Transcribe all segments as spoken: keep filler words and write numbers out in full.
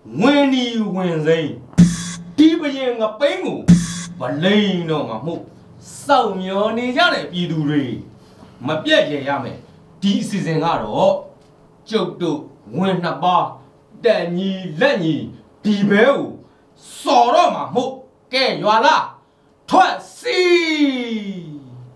Winnie Wednesday. Deep in a pengu. But lay no mamu. So your nigger, you do re. My beer yame. This is an arrow. Joke to win a bar. Then ye let ye. Deep bell. Sorrow mamu. Get you la. Twice see.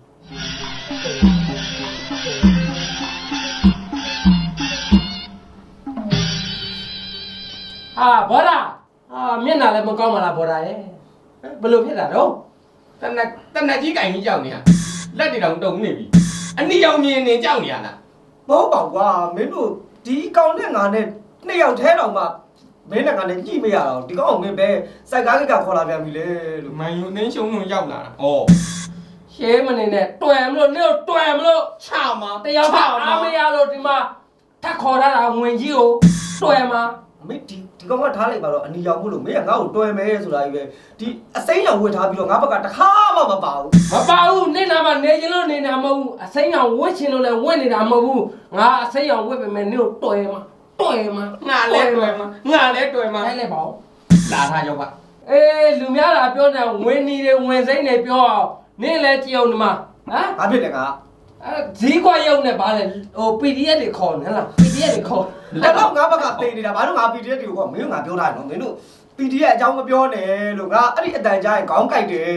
À bỏ ra à miếng nào lại một con mà là bỏ ra đấy bây giờ biết là đâu Tân là tân là chỉ cảnh như cháu nè lấy đi đồng đồng này bị anh đi dòng nhìn này cháu nè là bố bảo qua mấy đồ tí con này ngàn này này giàu thế đâu mà mấy này ngàn này chi bây giờ thì có ông mấy bé sai cái cái cà phê làm việc gì đấy mày đến xuống người cháu là ồ chế mà này nè tuèm luôn nếu tuèm luôn sao mà tại sao bảo à bây giờ rồi thì mà thắc khó ra là nguyên chiêu tuèm mà mấy tí tí con có tháo lại bảo anh đi giàu mua được mấy thằng ngáo tôi mấy rồi lại về tí xây nhà quê tháo bị ngáo bắt cả khá mà mà bảo mà bảo nên là mà nên chứ nên là mà xây nhà quê trên nó là quê này là mà bu ngã xây nhà quê về mình nếu tuèm mà tuèm mà ngà lẽ tuổi mà ngà lẽ tuổi mà hay là bảo là thay cho bạn ê lùm nhá làပြောnào nguyên đi đây nguyên giấy nàyပြောnên là chiều mà hả à biết được à gì qua yêu này bà này ô pê đê ép để khòn hay là pê đê ép để khòn là nó ngáo bắt cả tiền thì là bà nó ngáo pê đê ép thì có mấy ngáo biểu đại nó mấy nó pê đê ép trong cái biểu này luôn á ấy cái đại trai có cái gì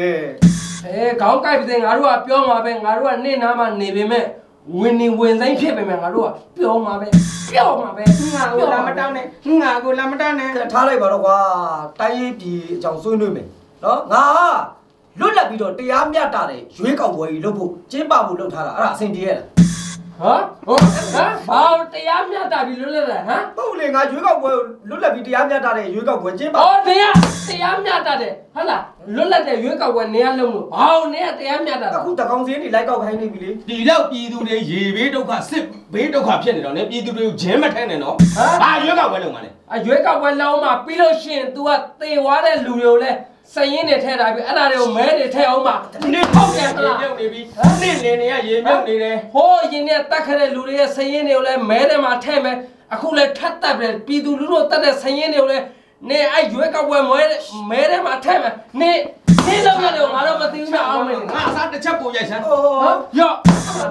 ê có cái gì ngáo rồi biểu mà bên ngáo rồi nên nào mà nề bên mẹ nguyên đi nguyên giấy phía bên mẹ ngáo rồi biểu mà bên biểu mà bên ngà của làm sao này ngà của làm sao này tháo lại bảo nó qua tay bị trong xuôi nuôi mình đó ngà lúc là bị rồi tiêm nhát ta đấy dưới cầu bồi lâu phụ chế ba phụ lâu thà là à xin đi hả hả bảo tiêm nhát ta bị lúc là hả bố liền ngà dưới cầu bồi lúc là bị tiêm nhát ta đấy dưới cầu bồi chế ba ô thế à tiêm nhát ta đấy hả là lúc là để dưới cầu bồi nè luôn bảo nè tiêm nhát ta các cụ ta công diễn thì lấy cầu hay này bị đi đi đâu đi đâu đấy gì biết đâu cả ship biết đâu cả phiền này nó đi đâu đâu chế mà thế này nó à dưới cầu bồi luôn mà này à dưới cầu bồi lâu mà pi lô xin tu à tê quá đấy lù nhiều đấy xây dựng để thay đại bị anh nào mấy để theo mà nên không nghe là nên nên này gì biết này này hôi gì nè ta khai lù đấy xây dựng này mấy để mà thay mấy à không lấy thắt tập để pi tu lù ta để xây dựng này nè ai dưới các quầy mấy mấy để mà thay mà nè nè đâu ra đâu mà đâu mà tiêu mà ông mình ngã sát để chấp bộ vậy sao yo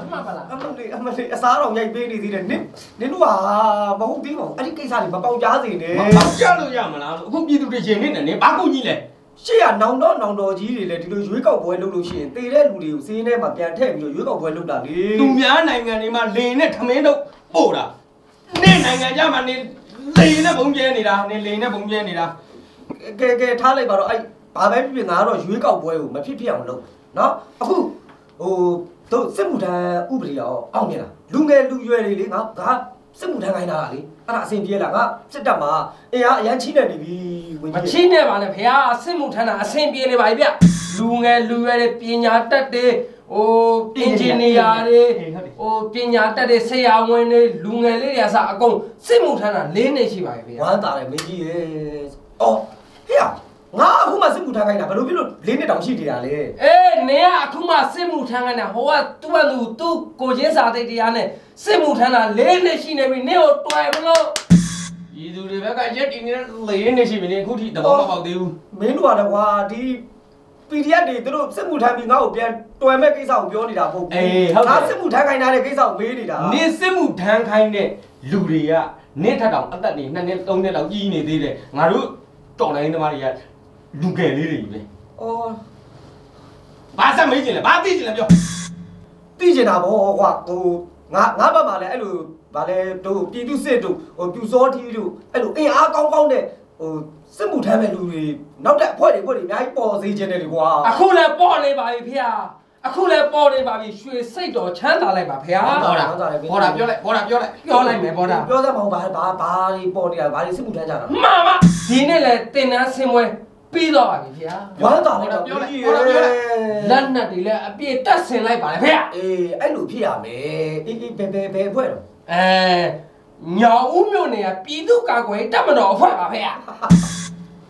anh đi anh đi sáng rồi nhảy bên đi thì đến đến lúc à mà không tí mà anh cái sao thì mà bao giá gì nè bao giá luôn giờ mà nào không đi đâu để gì nên là nè bác cô gì này chị à nòng đó nòng đồ gì thì để từ dưới cầu bồi lúc lúc xịn tì đấy lúc điều xí này mà bèn thêm rồi dưới cầu bồi lúc đã đi tụi nhá này ngày này mà lì này thằng ấy đâu bổ đã nên này ngày ra mà nên lì nó bông dê này đã nên lì nó bông dê này đã cái cái thà lại bảo rồi anh bà bé bị ngã rồi dưới cầu bồi mà phi phiအောင်လို့နော်အခုဟိုတို့စစ်မှုထမ်းဥပဒေရောအောင်မြင်လားလူငယ်လူရွယ်တွေလေငါကစစ်မှုထမ်းခိုင်းတာလေအဲ့ဒါအဆင်ပြေလားငါစစ်တပ်မှာအင်အားအရန်ချိနေနေပြီမချိနေပါနဲ့ဖေဟာအစစ်မှုထမ်းတာအဆင်ပြေနေပါပြီဗျလူငယ်လူရွယ်တွေပညာတတ်တွေဟိုအင်ဂျင်နီယာတွေဟိုပညာတတ်တွေဆရာဝန်တွေလူငယ်လေးတွေအစအကုန်စစ်မှုထမ်းတာ၄နှစ်ရှိပါပြီဖေဝမ်းသာတယ်မင်းကြီးရေအော်ဟေ့ငါအခုမှစစ်မှုထမ်းခိုင်းတာဘယ်လိုဖြစ်လို့၄နှစ်တောင်ရှိနေတာလဲအေးနေကအခုမှစစ်မှုထမ်းခိုင်းတာဟိုကသူ့ဘလူသူ့ကိုချင်းစာတိတ်တရားနဲ့စစ်မှုထမ်းတာ၄နှစ်ရှိနေပြီနေကိုတွယ်မလို့ဒီသူတွေဘက်ကရက်တီနေလေးနေရှိပြီနေအခုထိတဘောမပေါက်သေးဘူးမင်းတို့ကတော့ကွာဒီ ပီ ဒီ အက်ဖ် တွေသူတို့စစ်မှုထမ်းပြီးငါ့ကိုပြန်တွယ်မဲ့ကိစ္စကိုပြောနေတာမဟုတ်ဘူးငါစစ်မှုထမ်းခိုင်းတဲ့ကိစ္စကိုမေးနေတာနေစစ်မှုထမ်းခိုင်းတဲ့လူတွေကနင့်ထက်တောင်အသက်နေနှစ်နှစ်သုံးနှစ်လောက်ကြီးနေသေးတယ်ငါတို့တော်လိုင်းသမားတွေကလူငယ်လေးတွေကြီးပဲအော်ဘာစမေးချင်လဲဘာသိချင်လဲပြောသိချင်တာဗောကွာဟိုငါငါဘက်မှာလည်းအဲ့လိုဗာလဲတို့ပြည်သူစစ်တို့ဟိုပြူစောထီးတို့အဲ့လိုအင်အားကောင်းကောင်းတဲ့ဟိုစစ်မှုထမ်းမဲ့လူတွေနောက်တဲ့အဖွဲ့တွေအဖွဲ့တွေအများကြီးပေါ်စေချင်တယ်လေကွာအခုလည်းပေါ်နေပါပြီဖေ။အခုလည်းပေါ်နေပါပြီရွှေစိတ်တော်ချမ်းသာလိုက်ပါဖေ။ပေါ်တာပေါ်တာပြောလိုက်ပေါ်တာပြောလိုက်ပြောလိုက်မယ်ပေါ်တာပြောစမ်းမဟုတ်ဘာဘာဘာတွေပေါ်နေတာဘာတွေစစ်မှုထမ်းကြတာမှန်ပါဒီနေ့လည်းတင်နန်းဆင်းပွဲပြီးတော့ပါပြီဖေ။ဝမ်းသာလိုက်တော့ပြောလိုက်ပေါ်တာပြောလိုက်လက်နက်တွေလည်းအပြည့်တက်ဆင်လိုက်ပါလေဖေ။အေးအဲ့လိုဖြစ်ရမယ်။အေးအေးဘယ်ဘယ်ဘယ်အဖွဲ့တော့အဲညောင်ဦးမြို့နယ်ကပြည်သူ့ကာကွယ်တပ်မတော်အဖွဲ့ပါဖေ။တ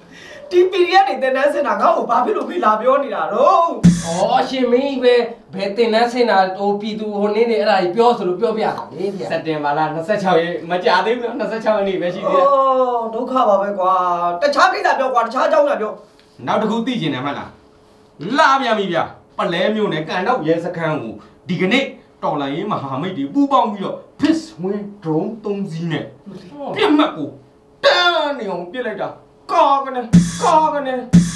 ဒီပီရီယက်တွေတင်တန်းစင်တာငါ့ကိုဘာဖြစ်လို့ဖိလာပြောနေတာတော့ဩအရှင်မင်းပဲဘယ်တင်တန်းစင်တာဟိုပြည်သူဟိုနေနေအဲ့ဒါကြီးပြောဆိုလို့ပြောပြတာလေဗျာစက်တင်ဘာလ26ရက်မကြာသေးဘူးနော်26ရက်နေ့ပဲရှိသေးတယ်ဩဒုက္ခပါပဲကွာတခြားကိစ္စပြောကွာတခြားအကြောင်းလာပြောနောက်တစ်ခုသိချင်တယ်မှတ်လားလာပြန်ပြီဗျာပလဲမျိုးနဲ့ကန်တော့ရဲစခန်းကိုဒီကနေ့တော်လိုင်းရေးမဟာမိတ်တွေပူးပေါင်းပြီးတော့ Fish Wing Drone သုံးစီးနဲ့ပြတ်မှတ်ကိုတန်းနေအောင်ပြစ်လိုက်တာကာကနေကာကနေ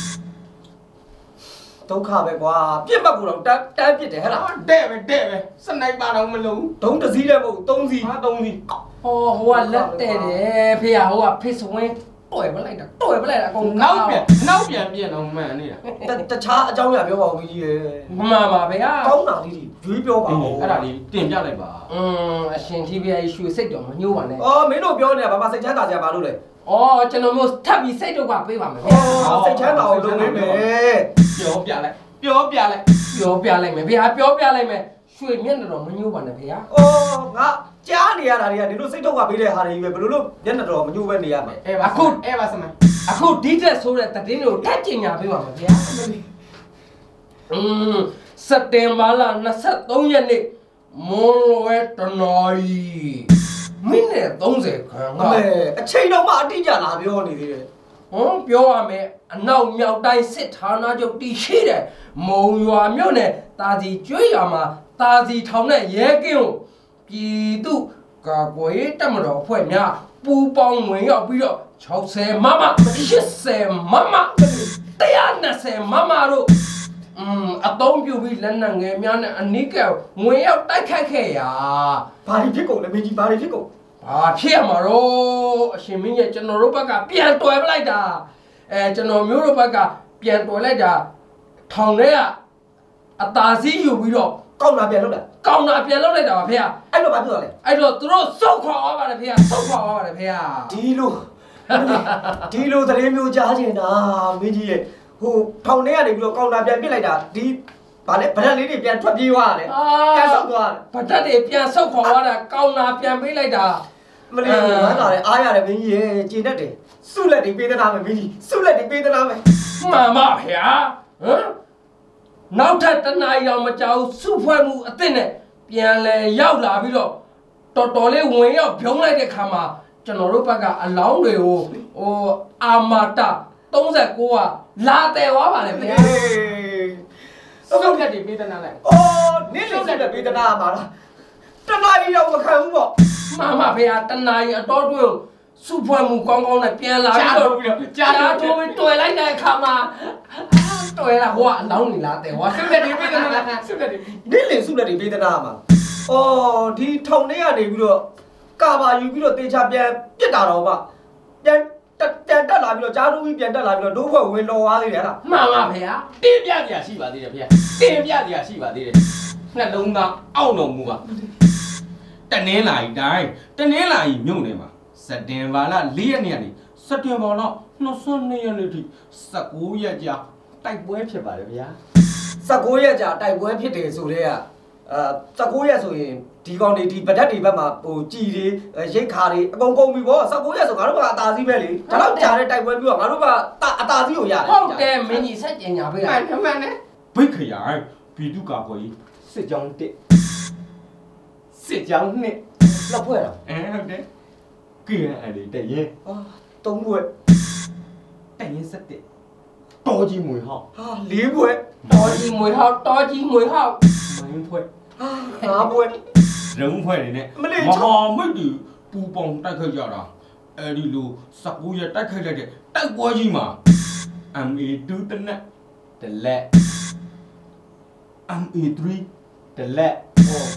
ဒုက္ခပဲကွာပြစ်မှတ်ကိုတော့တန်းတန်းပြစ်တယ်ဟဲ့လားတဲ့ပဲတဲ့ပဲစနိုက်ပါတော့မလုံးဒုံးတစ်စီးလည်းမဟုတ်သုံးစီးဟာသုံးစီးဟောဟိုကလက်တဲ့တယ်ဖေဟိုက Fish Wingတွေ့ပလိုက်တာတွေ့ပလိုက်တာအကုန်နောက်ပြန်နောက်ပြန်ပြင်တော့မှန်နေတာတခြားအကြောင်းအရာပြောပါဦးကြီးရေမှန်ပါဗျာကောင်းတာလေးတွေရွေးပြောပါဦးအဲ့ဒါလေးတင်ပြလိုက်ပါอืมအရှင် ที วี ရွှေစိတ်တော်မညှိုးပါနဲ့အော်မင်းတို့ပြောနေတာဘာမှစိတ်ချမ်းသာကြပါလို့လေအော်ကျွန်တော်မျိုးထပ်ပြီးစိတ်တော့ကပေးပါမယ်ဗျာအော်စိတ်ချမ်းသာအောင်လုပ်နေမယ်ပြောပြလိုက်ပြောပြလိုက်ပြောပြလိုက်မယ်ဗျာပြောပြလိုက်မယ်ရွှေမျက်နှာတော်မညှိုးပါနဲ့ဗျာအော်ငါကြားနေရတာတွေကဒီလိုစိတ်တော့ကပေးတဲ့ဟာတွေပဲဘယ်လိုလုပ်မျက်နှာတော်မညှိုးပဲနေရမယ်အခုအဲ့ပါစမအခုဒီတက်ဆိုတဲ့တည်င်းကိုထပ်ကျင်ညာပေးပါမယ်ဗျာอืมစက်တင်ဘာလ23ရက်နေ့မွန်လွယ်တနော်မိနစ်30ခန်းကအမေအချိန်တော့မှအတိအကျလာပြောနေသေးတယ်ဟွန်းပြောရမယ်အနောက်မြောက်တိုင်းစစ်ဌာနချုပ်တည်ရှိတဲ့မုံရွာမြို့နယ်တာစီကျွေးရွာမှာတာစီထောင်တဲ့ရဲကင်းကိုပြည်သူကာကွယ်ရေးတပ်မတော်အဖွဲ့များပူပေါင်းဝင်ရောက်ပြီးတော့60မမ80မမ120မမတို့อืมအသုံးပြုပြီးလက်နက်ငယ်များနဲ့အနိကငွေရောက်တိုက်ခတ်ခဲ့ရာဘာတွေဖြစ်ကုန်လဲမင်းကြီးဘာတွေဖြစ်ကုန်ဘာဖြစ်ရမှာတော့အရှင်မင်းရဲ့ကျွန်တော်တို့ဘက်ကပြန်တွယ်ပလိုက်တာအဲကျွန်တော်မျိုးတို့ဘက်ကပြန်တွယ်လိုက်တာထောင်ထဲကအသာစီးယူပြီးတော့ကောင်းတာပြန်လုပ်တာကောင်းတာပြန်လုပ်လိုက်တာပါဖေ။အဲ့လိုဘာဖြစ်သွားလဲ။အဲ့တော့သူတို့စုတ်ခွာသွားပါတယ်ဖေ။စုတ်ခွာသွားပါတယ်ဖေ။ဒီလိုဒီလိုသတင်းမျိုးကြားချင်တာမင်းကြီးရဲ့ဟိုထောင်ထဲကနေပြီးတော့ကောင်းတာပြန်ပြစ်လိုက်တာဒီဗာလဲဗဒတ်လေးတွေပြန်ထွက်ပြေးသွားတယ်။ပြန်ဆုတ်သွားတယ်။ဗဒတ်တွေပြန်ဆုတ်ခွာသွားတာကောင်းတာပြန်ပေးလိုက်တာမလေးဝမ်းသာတယ်အားရတယ်မင်းကြီးရဲ့ကျေနပ်တယ်။စုလက်တွေပေးသနာမယ်မင်းကြီး။စုလက်တွေပေးသနာမယ်။မှန်ပါဖေ။ဟမ်နောက်ထပ်တနားရောင်မကြောက်စုဖွဲ့မှုအစ်စ်နဲ့ပြန်လဲရောက်လာပြီးတော့တော်တော်လေးဝင်ရောက်ဖြုံးလိုက်တဲ့ခါမှာကျွန်တော်တို့ဘက်ကအလောင်းတွေကိုဟိုအာမာတာ39ကလာတယ်သွားပါလေဗျာစုပ်လက်တွေပေးသနာလိုက်အော်နင်းစုပ်လက်တွေပေးသနာပါလားတနားရောင်မခံဘူးပေါ့မှန်ပါဗျာတနားရီအတော်တွင်းစုဖွဲ့မှုကောင်းကောင်းနဲ့ပြန်လာပြီးတော့ကြာတိုးပြီးတွေ့လိုက်တဲ့အခါမှာတွေ့လာဟိုကအလောင်းနေလာတယ်ဟိုစုလက်တွေပေးသနာစုလက်တွေနင်းလေစုလက်တွေပေးသနာမှာအော်ဒီထောင်ထဲကနေပြီးတော့ကာဘာယူပြီးတော့တေချာပြန်ပြစ်တာတော့မှပြန်ပြန်တက်လာပြီးတော့ကြားတူပြီးပြန်တက်လာပြီးတော့ဒိုးဘွယ်ဝင်လော်သွားသေးတယ်ဟလားမှန်ပါဗျာတင်းပြကြရှိပါသေးတယ်ဗျာတင်းပြကြရှိပါသေးတယ်နှလုံးသားအောင့်တော်မူပါတနင်းလာကြီးတိုင်းတနင်းလာကြီးမြို့နယ်မှာစက်တင်ဘာလ၄ရက်နေ့ကနေစက်တင်ဘာလ22ရက်နေ့ထိ19ရက်ကြာတိုက်ပွဲဖြစ်ပါတယ်ဗျာ 19ရက်ကြာတိုက်ပွဲဖြစ်တယ်ဆိုတော့အာ19ရက်ဆိုရင်ဒီကောင်တွေဒီဗဒတ်တွေဘက်မှာဟိုကြည်တွေရိတ်ခါတွေအကုန်ကုန်ပြီဗော19ရက်ဆိုငါတို့ကအသာစီးပဲလေဒါတော့ကြာတဲ့တိုက်ပွဲပြီးတော့ငါတို့ကအသာစီးကိုရတယ်ဟုတ်တယ်မင်းကြီးဆက်ကျင်ညာပေးတာမှန်မှန်နဲ့ဘိတ်ခရိုင်ပြည်သူ့ကာကွယ်ရေးစစ်ကြောင်းတစ်စစ်ကြောင်းနှစ်လောက်ဖွဲ့တာအဲဟုတ်တယ်ကဲအဲ့ဒီတရင်အာသုံးဘွဲ့တရင်ဆက်တဲ့တော်ကြီးမွေဟောက်ဟာလေးဘွဲ့တော်ကြီးမွေဟောက်တော်ကြီးမွေဟောက်မင်းဖွဲ့ဟာငါးဘွဲ့ရုံးဖွဲ့နေနဲ့မဟာမိတ်တူပူပေါင်းတိုက်ခိုက်ကြတာအဲ့ဒီလို19ရက်တိုက်ခိုက်လိုက်တဲ့တိုက်ပွဲကြီးမှာ เอ็ม เอ ทู တနက်တလက် เอ็ม เอ သရီတလက်ဟော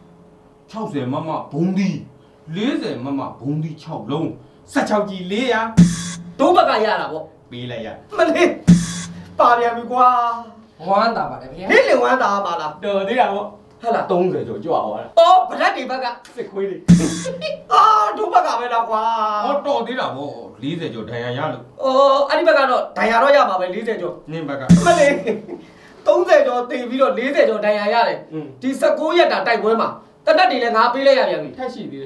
60မမဘုံဒီ40မမဘုံဒီ6လုံး16ကြီး၄ရာဒိုးဘက်ကရတာဗောပေးလိုက်ရမလေးပါပြန်ပြီကွာဝမ်းတာပါတယ်ဗျာနေလင်ဝမ်းတာပါလားတော်သေးတာဗောဟလာ 30ကျော်ကြွားသွားတာအော်ဗဒတ်တွေဘက်ကစစ်ခွေးတွေအာဒိုးဘက်ကပဲလားကွာဟောတော်သေးတာဗော40ကျော်ဒဏ်ရာရလို့အော်အဲ့ဒီဘက်ကတော့ဒဏ်ရာတော့ရမှာပဲ40ကျော်နင်းဘက်ကမလေး30ကျော်တင်ပြီးတော့40ကျော်ဒဏ်ရာရတယ်ဒီ19ရက်တာတိုက်ပွဲမှာတနက်တွေလည်းငါပေးလိုက်ရပြန်ပြီထက်ရှိသေးတယ်တင်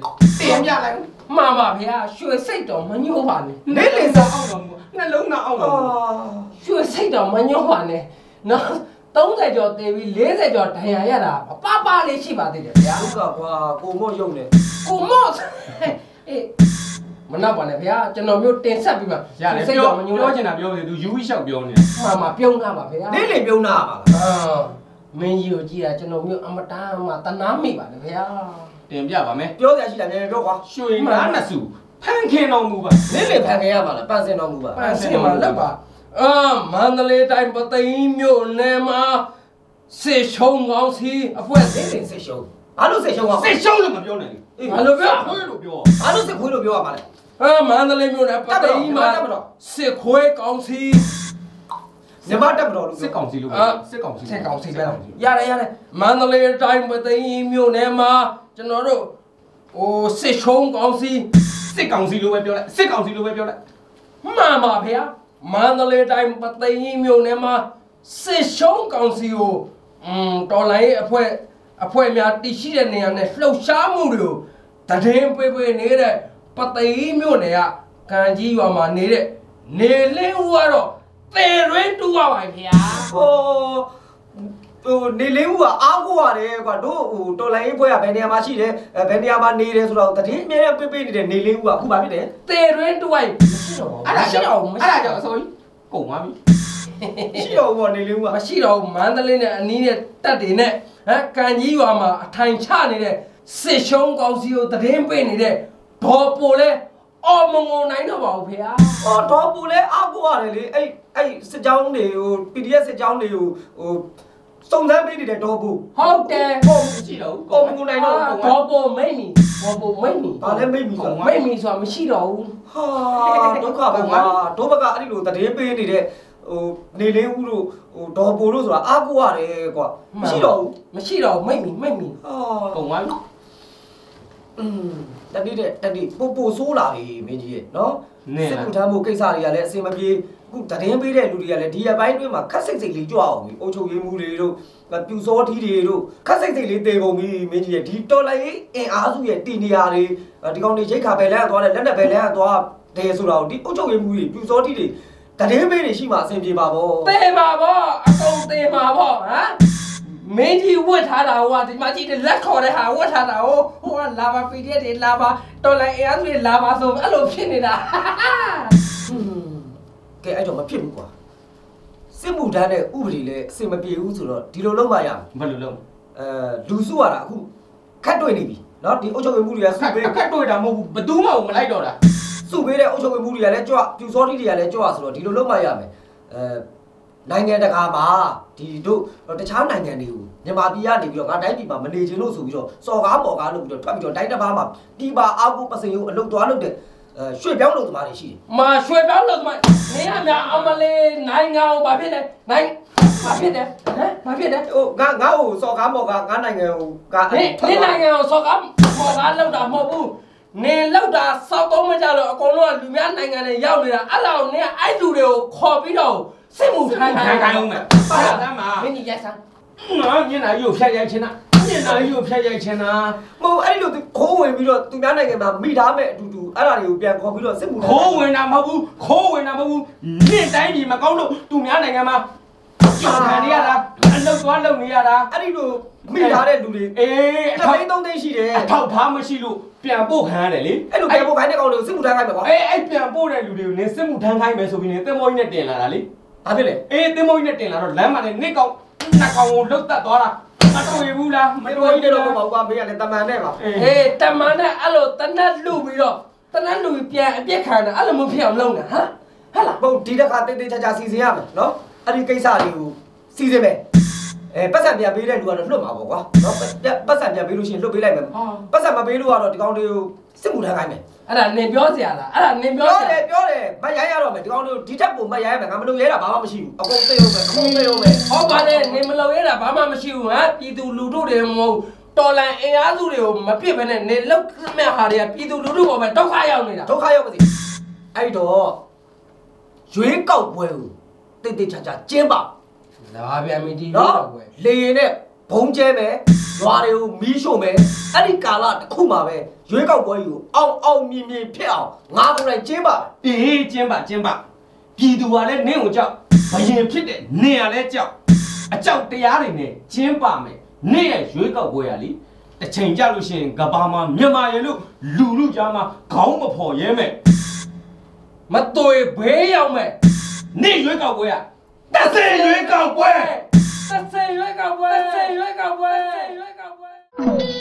တင်ပြလိုက်မှန်ပါဗျာရွှေစိတ်တော်မညှို့ပါနဲ့နေလေစားအောင်တော့နှလုံးသားအောင်တော့ရွှေစိတ်တော်မညှို့ပါနဲ့နော်သုံးဆယ်ကျော်တည်ပြီးလေးဆယ်ကျော်ဒဏ်ရာရတာပပလေးရှိပါသေးတယ်ဗျာဒုက္ခကွာကိုမော့ယုံနေကိုမော့အေးမနာပါနဲ့ဗျာကျွန်တော်မျိုးတင်ဆက်ပြီးမှရတယ်ပြောပြောချင်တာပြောနေသူယူဝိရှောက်ပြောနေတာမှန်ပါပြုံးတာပါဗျာနေလေပြုံးတာပါအာမင်းကြီးကိုကြည့်တာကျွန်တော်မျိုးအမတန်မှတနာမိပါနဲ့ဗျာတင်ပြပါမယ်ပြောစရာရှိတာမြန်ပြောကွာရွှေနားနှစ်စုဖန်ခင်တော်မူပါနေလေဖန်ခင်ရမှာလားပန်းစင်တော်မူပါပန်းစင်မှာလက်ပါအာမန္တလေးတိုင်းပသိမ်မြို့နယ်မှာစေရှုံကောင်းစီအဖွဲ့နေလေစစ်ရှုံးဘာလို့စစ်ရှုံးအောင်စစ်ရှုံးလို့မပြောနိုင်ဘူးဘာလို့ပြောခွေးလို့ပြောဘာလို့စစ်ခွေးလို့ပြောရမှာလဲအာမန္တလေးမြို့နယ်ပသိမ်မှာစစ်ခွေးကောင်းစီမြမတက်မတော်လို့စစ်ကောင်စီလို့စစ်ကောင်စီစစ်ကောင်စီပဲရတယ်ရတယ်မန္တလေးတိုင်းပသိမ်မြို့နယ်မှာကျွန်တော်တို့ဟိုစစ်ရှုံကောင်းစီစစ်ကောင်စီလို့ပဲပြောလိုက်စစ်ကောင်စီလို့ပဲပြောလိုက်မှန်ပါဗျာမန္တလေးတိုင်းပသိမ်မြို့နယ်မှာစစ်ရှုံကောင်းစီကိုอืมတော်လိုင်းအဖွဲ့အဖွဲ့များတည်ရှိတဲ့နေရာနဲ့လှုပ်ရှားမှုတွေကိုတည်င်းပေးပေးနေတဲ့ပသိမ်မြို့နယ်ကကံကြီးရွာမှာနေတဲ့နေလင်းဦးကတော့သေရွင်းတူပါပါဗျာဟိုဟိုနေလေးဦးကအားကိုရတယ်ကွာတို့ဟိုတော်လိုင်းဘွဲကဘယ်နေရာမှာရှိတယ်ဘယ်နေရာမှာနေတယ်ဆိုတော့တတိအမြဲပေးပေးနေတဲ့နေလေးဦးကအခုဘာဖြစ်လဲသေရွင်းတူဝိုင်းမရှိတော့ဘူးအဲ့ဒါရှိတော့အဲ့ဒါကြောင့်အစိုးရကုန်သွားပြီရှိတော့ဘောနေလေးဦးကမရှိတော့ဘူးမန္တလေးနဲ့အနီးနဲ့တက်တွေနဲ့ဟမ်ကံကြီးရွာမှာအထိုင်ချနေတဲ့စစ်ရှုံးကောင်းစီကိုတည်င်းပေးနေတဲ့ဒေါ်ပိုလဲအော်မငုံနိုင်တော့ပါဘူးဖေဟာအော်တော့ပူလဲအားကိုရတယ်လေအဲ့အဲ့စစ်ကြောင်းတွေဟို ပီ ဒီ အက်ဖ် စစ်ကြောင်းတွေကိုဟိုစုံစမ်းပေးနေတဲ့တော့ပူဟုတ်တယ်ပုံရှိတော့ပုံမကူနိုင်တော့ဘူးဒေါ်ပိုမိတ်မီဒေါ်ပိုမိတ်မီဘာလဲမိတ်မီဆိုမိတ်မီဆိုတာမရှိတော့ဘူးဟာဒုက္ခပဲကွာဒုဘကအဲ့ဒီလိုတည်ပေးနေတဲ့ဟိုနေလေးဦးတို့ဟိုဒေါ်ပူတို့ဆိုတာအားကိုရတယ်ကွာမရှိတော့ဘူးမရှိတော့ဘူးမိတ်မီမိတ်မီဟာကုန်သွားပြီอืมတတိတဲ့တတိပို့ပို့ဆိုးလာပြီမင်းကြီးရဲ့နော်စစ်မှုထမ်းမှုကိစ္စတွေကလည်းအစင်မပြေအခုတည်င်းပေးတဲ့လူတွေကလည်းဒီအပိုင်းတွင်းမှာခက်စိတ်စိတ်လေးကြွအောင်ပြီအုပ်ချုပ်ရေးမှုတွေတို့ပြူစောထီးတွေတို့ခက်စိတ်စိတ်လေးတေကုန်ပြီမင်းကြီးရဲ့ဒီတော်လိုက်အင်အားစုရဲ့တီနေရာတွေဒီကောင်တွေရိတ်ခါပဲလမ်းသွားတယ်လက်နဲ့ပဲလမ်းသွားတယ်ဆိုတော့ဒီအုပ်ချုပ်ရေးမှုတွေပြူစောထီးတွေတည်င်းပေးတွေရှိမှအစင်ပြေပါဗောသေပါဗောအကုန်သေပါဗောဟမ်မင်းကြီးဝတ်ထားတာဟိုကဒီမှာကြည့်တယ်လက်ခေါ်တဲ့ဟာဝတ်ထားတာဟိုဟိုကလာပါပီဒီအက်ဖ်တွေလာပါတော်လိုက်အင်အားစုတွေလာပါဆိုအဲ့လိုဖြစ်နေတာကဲအဲ့တော့မဖြစ်ဘူးကွာစစ်မှုထမ်းတဲ့ဥပဒေလည်းအစင်မပြေဘူးဆိုတော့ဒီလိုလုပ်မှရဘယ်လိုလုပ်အဲလူစုရတာအခုခတ်တွေ့နေပြီเนาะဒီအုပ်ချုပ်ရေးမှုတွေကစုပေးအခက်တွေ့တာမဟုတ်ဘူးဘသူမှမလိုက်တော့တာစုပေးတဲ့အုပ်ချုပ်ရေးမှုတွေကလည်းကြွပြူစောတိတွေကလည်းကြွဆိုတော့ဒီလိုလုပ်မှရမယ်အဲနိုင်ငံတကာမှာဒီတို့တခြားနိုင်ငံတွေကိုမြန်မာပြည်ကနေပြီးတော့ငါတိုင်းပြည်မှာမနေချင်လို့ဆိုပြီးတော့စော်ကားပေါ်ကားလုပ်ပြီးတော့ထွက်ပြီးတော့တိုင်းတစ်ပါးမှာပြည်ပါအားကိုပစင်ရုံအလုပ်သွားလုပ်တဲ့အဲရွှေ့ပြောင်းလုပ်သမားတွေရှိတယ်မာရွှေပြောင်းလို့သမိုင်းနေရမြအမလေးနိုင်ငံကိုဘာဖြစ်လဲနိုင်ဘာဖြစ်တယ်ဟမ်ဘာဖြစ်တယ်ဟိုငါငါ့ကိုစော်ကားပေါ်ကားငါနိုင်ငံကိုကနေနေနိုင်ငံကိုစော်ကားပေါ်ကားလောက်တာမဟုတ်ဘူးနေလောက်တာစောက်သုံးမကြလို့အကုန်လုံးကလူများနိုင်ငံတွေရောက်နေတာအဲ့လောက်နေအဲ့လူတွေကိုခေါ်ပြီးတော့စစ်မှုထမ်းခံခံအောင်မယ်ပါတမ်းမှာမင်းကြီးရိုက်စမ်းငါမျက်နှာကြီးကိုဖျက်ရိုက်ချင်တာမျက်နှာကြီးကိုဖျက်ရိုက်ချင်တာမဟုတ်အဲ့လိုခိုးဝင်ပြီးတော့သူများနိုင်ငံမှာမိသားမဲ့အတူတူအဲ့ဒါတွေကိုပြန်ခေါ်ပြီးတော့စစ်မှုထမ်းခိုးဝင်တာမဟုတ်ဘူးခိုးဝင်တာမဟုတ်ဘူးမြင့်တိုင်းကြီးမကောင်းလို့သူများနိုင်ငံမှာကြောက်ခံနေရတာအလုပ်သွားလုပ်နေရတာအဲ့ဒီလိုမိထားတဲ့လူတွေအေးတစ်သိန်းသုံးသိန်းရှိတယ်အထောက်ထားမရှိလို့ပြန်ပို့ခံရတယ်လေအဲ့လိုပြန်ပို့ခိုင်းတဲ့ကောင်တွေကိုစစ်မှုထမ်းခိုင်းမယ်ကွာအေးအဲ့ပြန်ပို့တဲ့လူတွေကိုနင်းစစ်မှုထမ်းခိုင်းမယ်ဆိုပြီးနေတင်မောကြီးနဲ့တင်လာတာလေဘာဖြစ်လဲအေးတင်မောကြီးနဲ့တင်လာတော့လမ်းမှာနေနစ်ကောင်နှစ်ကောင်ကိုလှုပ်တက်သွားတာမတွေ့ဘူးလားမမတွေ့တော်ဘူးကြီးတော့မဟုတ်ကွာမင်းကလည်းတမန်နဲ့ပါအေးတမန်နဲ့အဲ့လိုတနတ်လူပြီးတော့တနတ်လူပြန်အပြစ်ခံတာအဲ့လိုမဖြစ်အောင်လုပ်နေဟမ်ဟဲ့လားဘုံဒီတစ်ခါတိတ်တိတ်ချာချာစီစဉ်ရမယ်နော်အဲ့ဒီကိစ္စတွေကိုစီစဉ်မယ်အဲပတ်စံပြန်ပေးတဲ့လူကတော့လွတ်မှာပေါ့ကွာနော်ပတ်စံပြန်ပေးလို့ရှိရင်လွတ်ပေးလိုက်မယ်ပတ်စံမပေးလို့ကတော့ဒီကောင်တွေကိုစစ်မှုထမ်းခိုင်းမယ်အဲ့ဒါနင်ပြောစရာလားအဲ့ဒါနင်ပြောပြောစတရာယ်ပြောတယ်မရိုင်းရတော့မယ်ဒီကောင်တွေကိုဒီထက်ပုံမရိုင်းရမယ်ငါမလုပ်ရဲတာဘာမှမရှိဘူးအကုန်သိအောင်မယ်အကုန်သိအောင်မယ်ဟောပါလေနင်မလုပ်ရတာဘာမှမရှိဘူးဟမ်ပြည်သူလူထုတွေမဟုတ်တော်လန်အင်အားစုတွေကိုမပြစ်ဘဲနဲ့နင်လောက်မဲ့ဟာတွေကပြည်သူလူထုပေါ်မှာဒုက္ခရောက်နေတာဒုက္ခရောက်ပါစေအဲ့တော့ရွေးကောက်ပွဲကိုတိတ်တိတ်ချာချာကျင်းပါလာပြန်ပြီဒီလိုနော်တော့ကွယ်လေရင်နဲ့ဘုံကျဲမယ်ရွာတွေကိုမီးရှို့မယ်အဲ့ဒီကာလတစ်ခုမှာပဲရွေးကောက်ပွဲကိုအောင်အောင်မြင်မြင်ဖြစ်အောင်ငါကိုယ်တိုင်ကျင်းပါမယ်အေးကျင်းပါကျင်းပါပြည်သူကလည်းနင့်ကိုကြောက်ဘယင်ဖြစ်တဲ့နင့်ကလည်းကြောက်အကြောက်တရားတွေနဲ့ကျင်းပါမယ်နင့်ရဲ့ရွေးကောက်ပွဲရလीတစ်ချိန်ကြလို့ရှိရင်ကဘာမှာမြန်မာရဲ့လို့လူလူကြားမှာခေါင်းမဖော်ရဲမဲ့မတွေ့ဘေးရောက်မဲ့နင့်ရွေးကောက်ပွဲကတစ်စင်ရွေးကောက်ပွဲတစ်စင်ရွေးကောက်ပွဲတစ်စင်ရွေးကောက်ပွဲရွေးကောက်ပွဲ